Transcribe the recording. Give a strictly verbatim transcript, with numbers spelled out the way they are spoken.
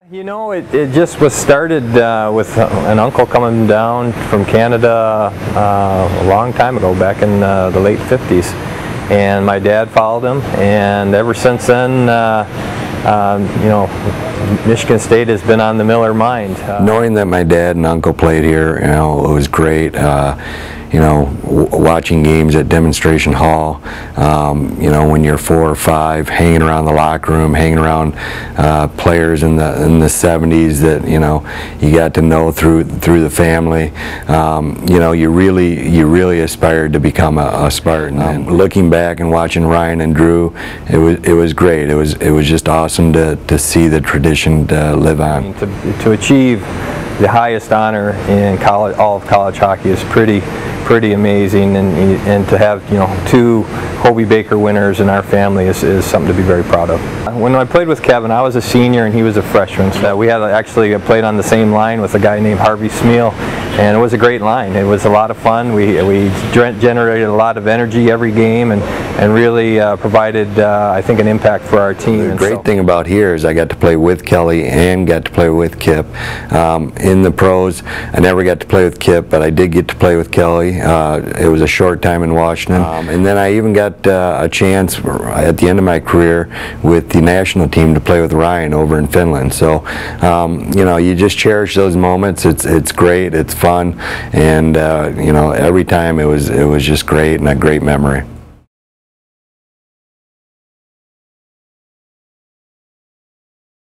You know, it, it just was started uh, with an uncle coming down from Canada uh, a long time ago, back in uh, the late fifties. And my dad followed him, and ever since then, uh, um, you know, Michigan State has been on the Miller mind. Uh, Knowing that my dad and uncle played here, you know, it was great. Uh, you know, w watching games at Demonstration Hall, um, you know, when you're four or five, hanging around the locker room, hanging around uh, players in the in the seventies that, you know, you got to know through through the family. Um, you know, you really you really aspired to become a, a Spartan. Um, looking back and watching Ryan and Drew, it was it was great. It was it was just awesome to to see the tradition to live on. To, to achieve the highest honor in college, all of college hockey, is pretty pretty amazing, and and to have, you know, two Hobey Baker winners in our family is, is something to be very proud of. When I played with Kevin, I was a senior and he was a freshman. So we had actually played on the same line with a guy named Harvey Smeal, and it was a great line. It was a lot of fun. We we generated a lot of energy every game, and and really uh, provided uh, I think an impact for our team. The and great so. thing about here is I got to play with Kelly and got to play with Kip. Um, in the pros, I never got to play with Kip, but I did get to play with Kelly. Uh, it was a short time in Washington, um, and then I even got uh, a chance at the end of my career with the national team to play with Ryan over in Finland. So, um, you know, you just cherish those moments. It's it's great. It's fun, and uh, you know, every time it was it was just great and a great memory.